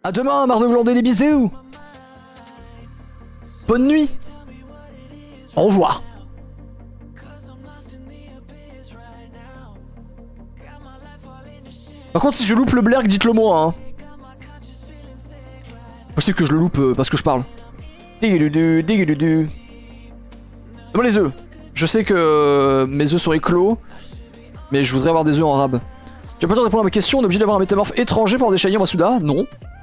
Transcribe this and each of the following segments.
À demain, marre de vous glander des bisous. Bonne nuit. Au revoir. Par contre, si je loupe le blurg, dites-le moi. Hein. Possible que je le loupe parce que je parle. Digududu, digududu. Donne-moi les œufs. Je sais que mes œufs sont éclos, mais je voudrais avoir des œufs en rab. Tu as pas le temps de répondre à ma question, on est obligé d'avoir un métamorphe étranger pour avoir des shiny en Masuda? Non.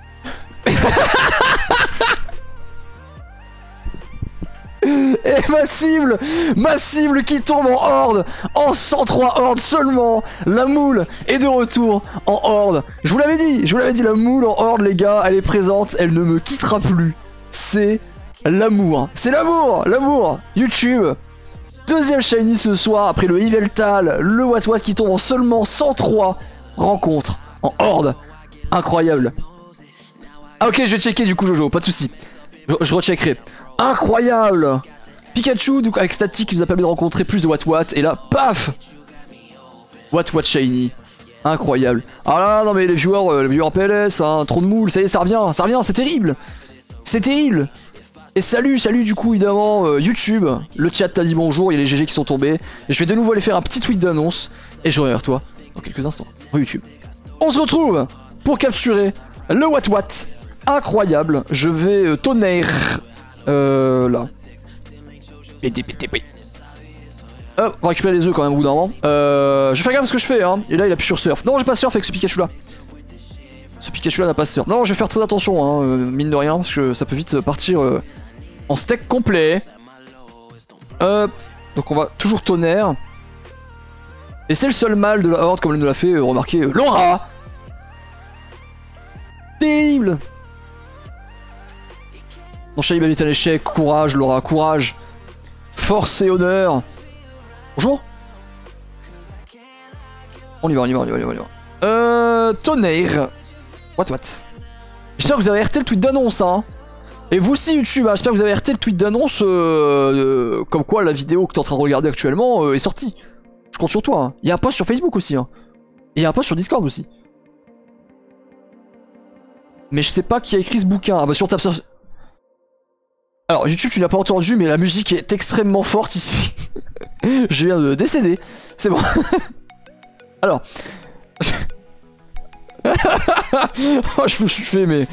Et ma cible qui tombe en horde, en 103 hordes seulement. La moule est de retour en horde. Je vous l'avais dit, la moule en horde les gars, elle est présente, elle ne me quittera plus. C'est l'amour, l'amour. YouTube, deuxième shiny ce soir après le Yveltal, le Watwat qui tombe en seulement 103 rencontres en horde. Incroyable. Ah ok, je vais checker du coup Jojo, pas de soucis. Je recheckerai. Incroyable! Pikachu, du coup, avec Static, qui vous a permis de rencontrer plus de Watwat, et là, paf! Watwat Shiny. Incroyable. Ah là, non mais les viewers en PLS, hein, trop de moules, ça y est, ça revient, c'est terrible! C'est terrible! Et salut du coup, évidemment, YouTube, le chat t'a dit bonjour, il y a les GG qui sont tombés, et je vais de nouveau aller faire un petit tweet d'annonce, et je reviens vers toi dans quelques instants, sur YouTube. On se retrouve pour capturer le Watwat. Incroyable, je vais tonnerre. Là. Hop, on va récupérer les œufs quand même au bout d'un moment. Je vais faire gaffe à ce que je fais, hein. Et là, il appuie sur surf. Non, j'ai pas surf avec ce Pikachu là. Ce Pikachu là n'a pas surf. Non, je vais faire très attention, hein, mine de rien, parce que ça peut vite partir en steak complet. Donc on va toujours tonnerre. Et c'est le seul mal de la horde, comme elle nous l'a fait remarquer Laura. Terrible. Non, Shiny est un échec, courage Laura, courage. Force et honneur. Bonjour. On y va. Tonnerre. What. J'espère que vous avez RT le tweet d'annonce, hein. Et vous aussi YouTube, hein, j'espère que vous avez RT le tweet d'annonce comme quoi la vidéo que t'es en train de regarder actuellement est sortie. Je compte sur toi, hein. Il y a un post sur Facebook aussi, hein. Et il y a un post sur Discord aussi. Mais je sais pas qui a écrit ce bouquin. Ah bah sur tape. Alors YouTube tu l'as pas entendu mais la musique est extrêmement forte ici. Je viens de décéder. C'est bon. Alors. Oh, je me suis fait mais.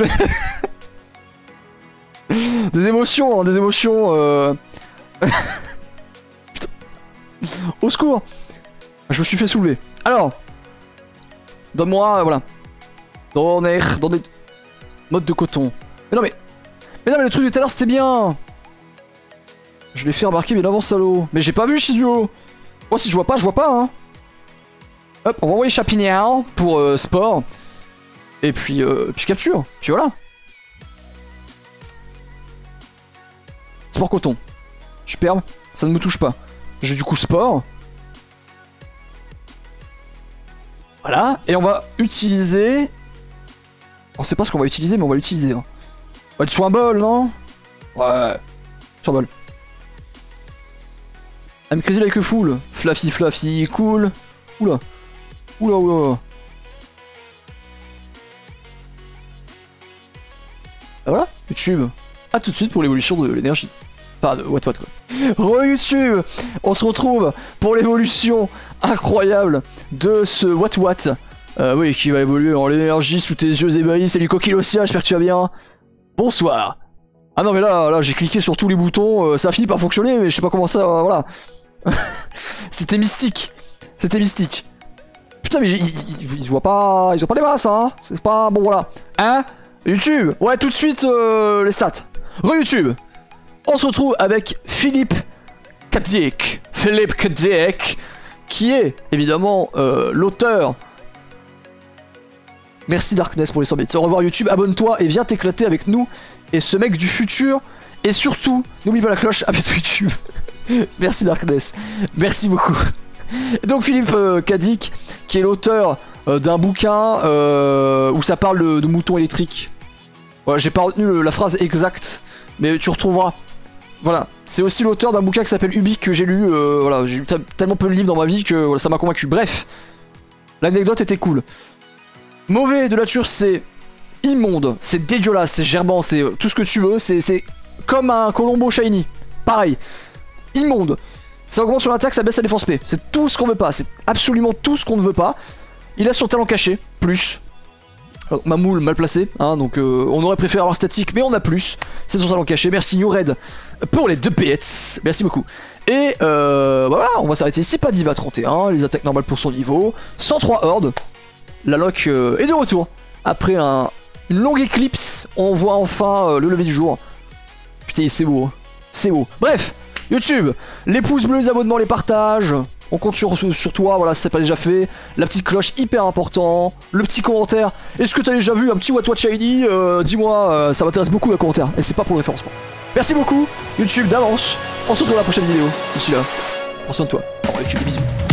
Des émotions, hein, des émotions. Putain. Au secours. Je me suis fait soulever. Alors. Donne-moi, voilà. Dans des modes de coton. Mais non mais le truc de tout à l'heure c'était bien. Je l'ai fait remarquer bien avant salaud. Mais j'ai pas vu Shizuo. Moi si je vois pas hein. Hop, on va envoyer Chapignard pour sport. Et puis je capture. Puis voilà. Sport coton. Superbe. Ça ne me touche pas. J'ai du coup sport. Voilà. Et on va utiliser... On sait pas ce qu'on va utiliser mais on va l'utiliser. Hein. On va être sur un bol, non? Ouais. Sur un bol. I'm crazy like a fool. Fluffy, cool. Oula. Ah voilà, YouTube. A tout de suite pour l'évolution de l'énergie. Enfin, de Watwat quoi. Re-YouTube, on se retrouve pour l'évolution incroyable de ce Watwat. Oui, qui va évoluer en l'énergie sous tes yeux ébahis. Salut Coquilosia, j'espère que tu vas bien. Bonsoir. Ah non mais là j'ai cliqué sur tous les boutons, ça a fini par fonctionner mais je sais pas comment ça, voilà. C'était mystique. Putain mais ils voient pas les masses hein. C'est pas bon voilà. Hein? YouTube. Ouais tout de suite les stats. Re-YouTube. On se retrouve avec Philippe Kadiek, qui est évidemment l'auteur. Merci Darkness pour les 100 bits. Au revoir YouTube, abonne-toi et viens t'éclater avec nous et ce mec du futur. Et surtout, n'oublie pas la cloche, à bientôt YouTube. Merci Darkness, merci beaucoup. Et donc Philippe Kadiek, qui est l'auteur d'un bouquin où ça parle de moutons électriques. Voilà, j'ai pas retenu la phrase exacte, mais tu retrouveras. Voilà, c'est aussi l'auteur d'un bouquin qui s'appelle Ubik que j'ai lu. Voilà, j'ai lu tellement peu de livres dans ma vie que voilà, ça m'a convaincu. Bref, l'anecdote était cool. Mauvais de nature, c'est immonde, c'est dégueulasse, c'est gerbant, c'est tout ce que tu veux, c'est comme un Colombo Shiny. Pareil, immonde. Ça augmente son attaque, ça baisse sa défense P. C'est tout ce qu'on veut pas, c'est absolument tout ce qu'on ne veut pas. Il a son talent caché, plus. Alors, ma moule mal placée, hein, donc on aurait préféré avoir statique, mais on a plus. C'est son talent caché. Merci New Red pour les 2 bits. Merci beaucoup. Et voilà, on va s'arrêter ici. Pas Diva 31, les attaques normales pour son niveau. 103 hordes. La lock est de retour. Après une longue éclipse, on voit enfin le lever du jour. Putain, c'est beau, hein. C'est beau. Bref, YouTube, les pouces bleus, les abonnements, les partages. On compte sur toi, voilà, si c'est pas déjà fait. La petite cloche, hyper important. Le petit commentaire. Est-ce que t'as déjà vu un petit What Watch ID? Dis-moi, ça m'intéresse beaucoup un commentaire. Et c'est pas pour le référencement. Merci beaucoup, YouTube, d'avance. On se retrouve dans la prochaine vidéo. D'ici là, prends soin de toi. Au revoir, YouTube, bisous.